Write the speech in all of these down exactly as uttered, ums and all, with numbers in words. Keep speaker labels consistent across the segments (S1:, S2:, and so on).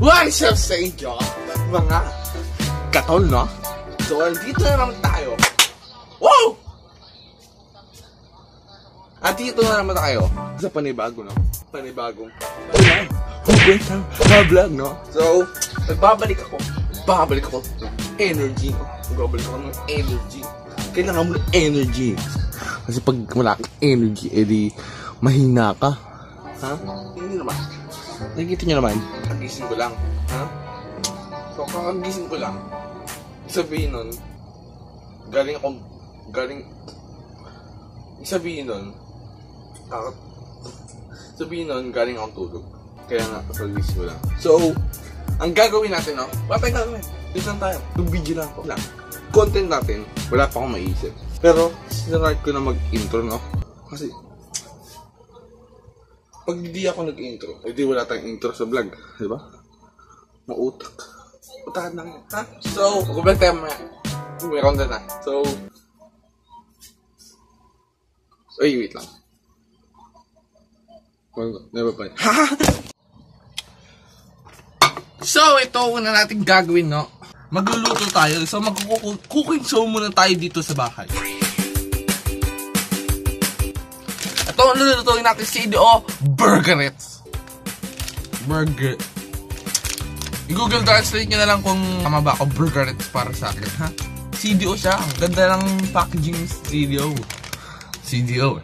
S1: What's up sa inyo, mga katol, no? So, dito na naman tayo. Wow! At dito na naman tayo sa panibago, no? Panibagong hugot ng vlog, no? So, nagbabalik ako. Nagbabalik ako ng energy, no? Nagbabalik ako ng energy. Kailangan mo ng energy. Kasi pag wala kang energy, edi mahina ka. Ha? Hindi naman. Nakikita nyo naman, kagising ko lang. Ha? So, kakagising ko lang, sabihin nun, galing akong, galing, sabihin nun, kaka, sabihin nun, galing akong tulog. Kaya nga, kagising ko lang. So, ang gagawin natin, no? Wala tayong gagawin. Please lang tayo. Yung video lang ako lang. Content natin, wala pa akong maisip. Pero, sinarart ko na mag-intro, no? Kasi, pag hindi ako nag-intro, hindi wala tayong intro sa vlog, di ba? Mautak. Utakan lang yan, ha? So, mag-vlog tayo mamaya. May content na. So, ay, wait lang. Never mind. Ha? So, ito una natin gagawin, no? Magluluto tayo. So, mag-cooking show muna tayo dito sa bahay. Ito ang lulutuin natin C D O Burgerets. Burger. I-Google Translate nyo na lang kung tama ba ako Burgerets para sa akin, ha? C D O siya. Ang ganda ng packaging C D O. C D O.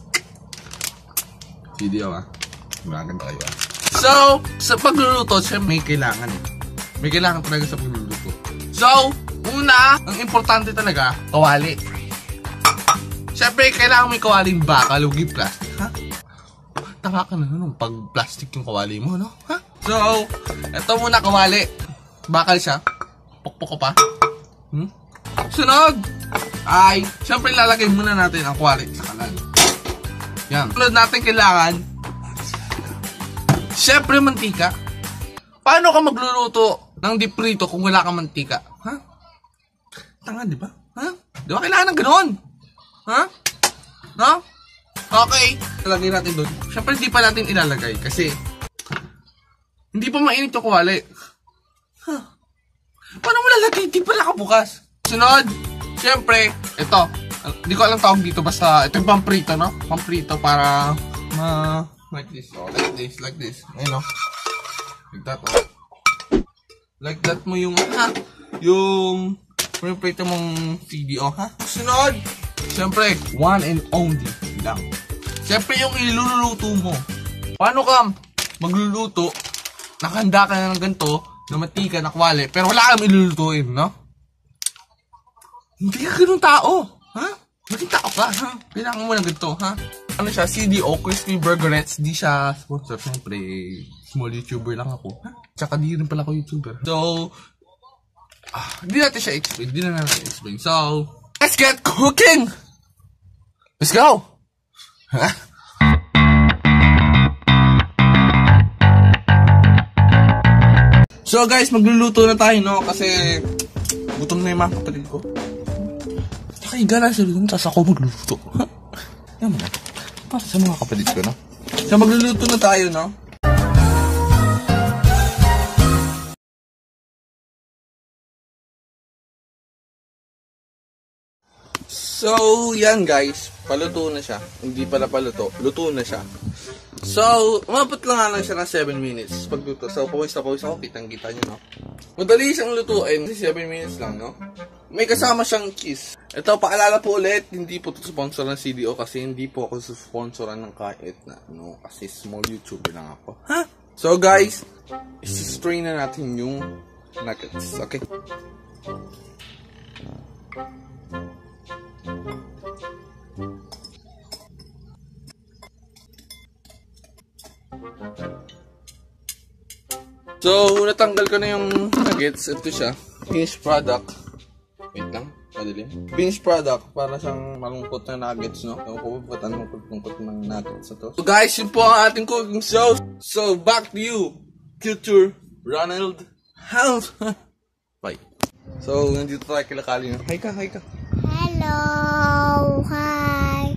S1: C D O, ha? Maganda kayo, ha? So, sa pagluluto, siya may kailangan. May kailangan talaga sa pagluluto. So, una, ang importante talaga, kawali. Siyempre, kailangan may kawaling bakal, huwag yung plastic, ha? Tanga ka na nun, pag plastic yung kawali mo, no? Ha? So, ito muna kawali. Bakal siya. Pukpuk ko pa. Hmm? Sunod! Ay, siyempre lalagay muna natin ang kawali sa kalan. Yan. Sunod natin kailangan, siyempre mantika. Paano ka magluluto ng diprito kung wala kang mantika? Ha? Tanga, di ba? Ha? Di ba kailangan ng ganoon? Ha? No? Okay. Ilalagay natin doon. Siyempre, hindi pa natin ilalagay kasi hindi pa mainit yung kawali. Huh. Paano mo lalagay? Hindi pa nakabukas. Sunod. Siyempre, ito. Hindi ko alam tawag dito. Basta, ito yung pamprito, no? Pamprito para ma... like this. Oh, like this. Like this. Ayun, no? Like that, oh. Like that mo yung, ha? Yung pamprito mong C D O, ha? Sunod. Siyempre, one and only lang. Siyempre, yung iluluto mo. Paano ka magluluto, nakahanda ka na ng ganito, na matika, na kwali, pero wala kang ilulutuin, no? Hindi ka ganun tao, ha? Maging tao ka, ha? Kailangan mo ng ganito, ha? Ano siya, C D O, Crispy Burgerets, di siya sponsor. Siyempre, small YouTuber lang ako, ha? Tsaka di rin pala ako YouTuber. So, ah, hindi natin siya explain, hindi na natin explain. So, let's get cooking! Let's go! Huh? So guys, magluluto na tayo, no? Kasi gutom na yung mga kapatid ko. Nakahiga lang sila dun, tapos ako magluluto. Yan mo na. Para sa mga kapatid ko, no? So magluluto na tayo, no? So, yan guys, paluto na siya. Hindi pala paluto, luto na siya. So, umabot lang lang siya ng seven minutes pagluto. So, pawis na pawis ako, kitang-kita nyo, no? Madali siyang lutuin, kasi seven minutes lang, no? May kasama siyang cheese. Ito, paalala po ulit, hindi po ito sponsor ng C D O kasi hindi po ako sponsoran ng kahit na, no? Kasi small YouTuber lang ako. Ha? So, guys, isi-strain na natin yung nuggets, okay? So, natanggal ko na yung nuggets. Ito siya. Finished product. Wait lang. Madali. Finished product. Para siyang malungkot na nuggets, no? Ewan ko ba ba't anong lungkot ng nuggets na to? So, guys, yun po ang ating cooking show. So, back to you, Future Ronald House. Bye. So, nandito tayo kila Kali. Hi ka, hi ka.
S2: Hello. Hi.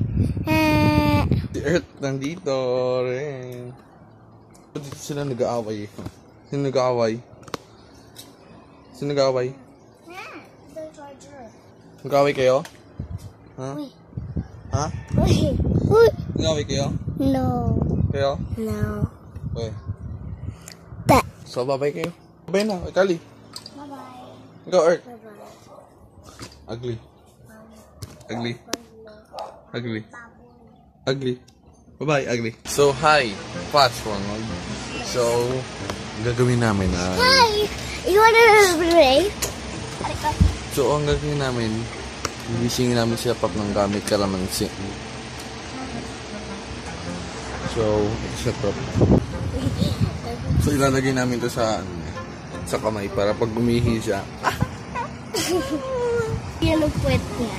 S1: Si Earth nandito rin. Dito sila nag-aaway. Sino nag-aaway? Sino nag-aaway?
S2: Yeah, the charger.
S1: Nag-aaway kayo? Ha?
S2: Uy.
S1: Ha?
S2: Uy. Uy.
S1: Nag-aaway kayo?
S2: No.
S1: Kayo?
S2: No.
S1: Okay.
S2: Ba.
S1: So, babay kayo. Babay na, Kali.
S2: Bye-bye.
S1: Go, Earth.
S2: Bye-bye.
S1: Ugly. Ugly. Ugly. Ugly. Bye-bye, ugly. So, hi. Fast Ronald. So, gagawin namin ay...
S2: Hi! You wanna play?
S1: So, ang gagawin namin, gigisingin namin si Pap ng gamit kalamansi. So, ito siya, Pap. So, ilalagay namin ito sa, ano, sa kamay para pag gumihi siya.
S2: Yan ang puwet niya.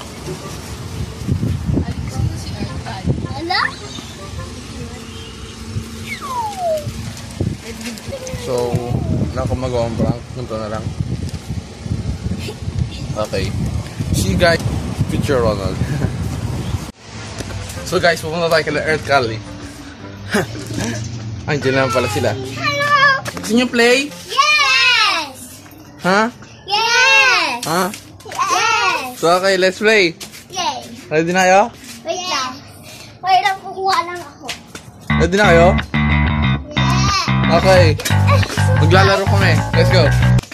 S2: Ala?
S1: So, wala akong magawang prank. Ganito na lang. Okay. See you guys. Future Ronald. So guys, pupunta tayo kila Earth Kali. Ay, dyan naman pala sila.
S2: Hello!
S1: Gusto nyo play?
S2: Yes!
S1: Ha?
S2: Yes!
S1: Ha?
S2: Yes!
S1: So okay, let's play.
S2: Yay!
S1: Ready na kayo?
S2: Wait lang. Wait lang, kukuha lang ako.
S1: Ready na kayo?
S2: Yeah!
S1: Okay. Maglalaro kami. Let's go.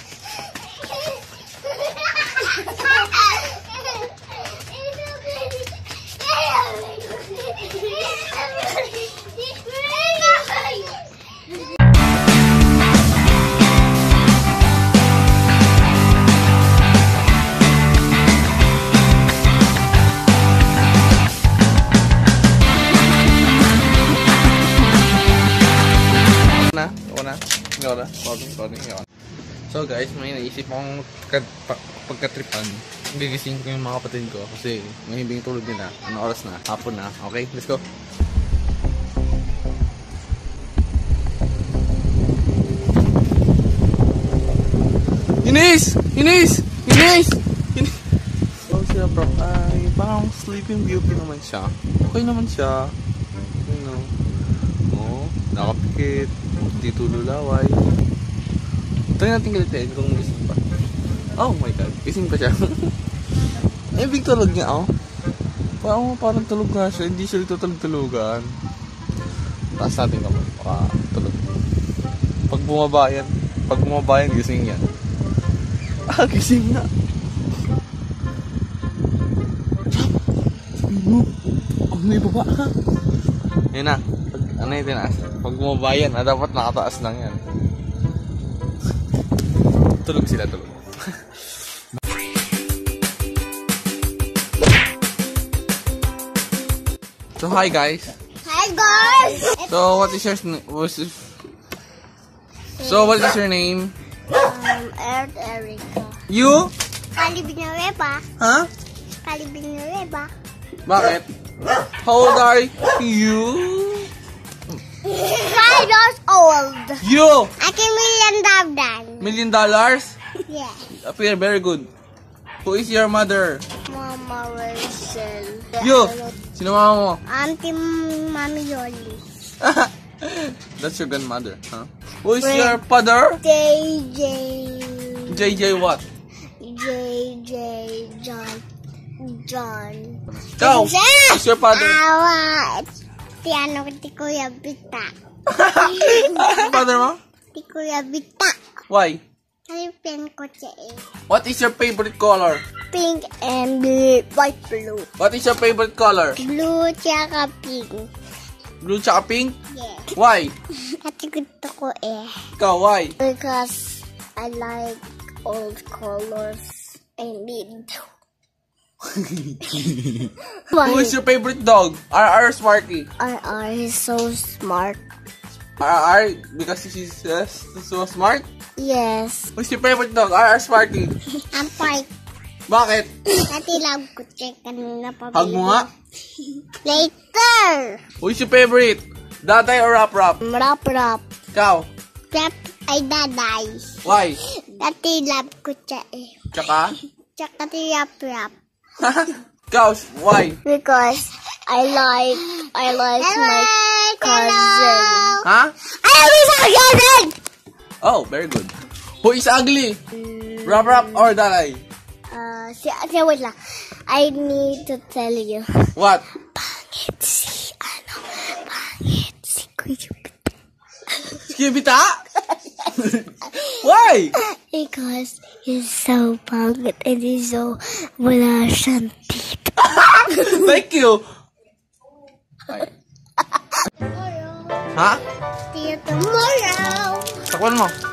S1: Na? Ako na? Ikaw na? Sorry, sorry. Ikaw na. So guys, may naisip akong pagka- pagkatripan. Gigising ko yung mga kapatid ko kasi mahibing tulog nila. Ano oras na? Hapon na. Okay, let's go. Inis! Inis! Inis! Inis! So siya bro, ay parang sleeping beauty naman siya. Okay naman siya. You know. Oh, nakapikit. Hindi tululaway. Try natin galitin kung gising pa. Oh my god, gising pa siya. Eh, big tulog niya, oh. Parang, parang tulog nga siya. Hindi siya tutulog-tulugan. Taas natin naman. Baka tulog. Pag bumaba yan, pag bumaba yan, gising yan. Ah, gising na. Ano? Oh, may baba ka. Yan na. Pag, ano yung tinaas? Pag bumaba yan, ah, dapat nakataas lang yan. Tulog sila, tulog. So, hi guys.
S2: Hi guys!
S1: So, what is your what's this? So, what is your name?
S2: Um, Earth Erica.
S1: You?
S2: Kali Binareba.
S1: Huh?
S2: Kali Binareba.
S1: Bakit? How old are you?
S2: Five years old.
S1: You!
S2: I can million dollar.
S1: Million dollars?
S2: Yeah.
S1: Appear very good. Who is your mother?
S2: Mama Rachel.
S1: You! Sino mama mo?
S2: Auntie Mami Yoli.
S1: That's your grandmother, huh? Who is your father?
S2: J J.
S1: J J what?
S2: J J John. John.
S1: Ikaw! Who is your father?
S2: Awa. Ti ano ti Kuya Bita.
S1: Father mo?
S2: Ti Kuya Bita.
S1: Why?
S2: Halipin ko siya eh.
S1: What is your favorite color?
S2: Pink and blue. White blue.
S1: What is your favorite color?
S2: Blue tsaka pink.
S1: Blue tsaka pink?
S2: Yeah.
S1: Why?
S2: At gusto ko eh.
S1: Ikaw, why?
S2: Because I like old colors and need.
S1: Who is your favorite dog? R R Smarty.
S2: R R is so smart.
S1: R R because she's uh, so smart?
S2: Yes.
S1: Who's your favorite dog? R R Smarty.
S2: I'm fine.
S1: Bakit?
S2: Dati lang ko check kanina pa.
S1: Hug mo nga.
S2: Later.
S1: Who is your favorite? Daday or Rap Rap?
S2: Rap rap.
S1: Ikaw?
S2: Rap ay daday.
S1: Why?
S2: Dati love ko siya eh.
S1: Tsaka?
S2: Tsaka ti rap rap.
S1: Ikaw, why?
S2: Because I like I like my cousin.
S1: Ha?
S2: I like my cousin.
S1: Oh, very good. Who is ugly? Rap Rap or Dalai?
S2: Uh, si, si, wait lang. I need to tell you.
S1: What?
S2: Pangit si, ano, pangit si Kuya Bita.
S1: Skibita? Why?
S2: Because he's so pangit and he's so wala siyang teeth.
S1: Thank you. Bye. Ha?
S2: See you tomorrow.
S1: Takpan mo.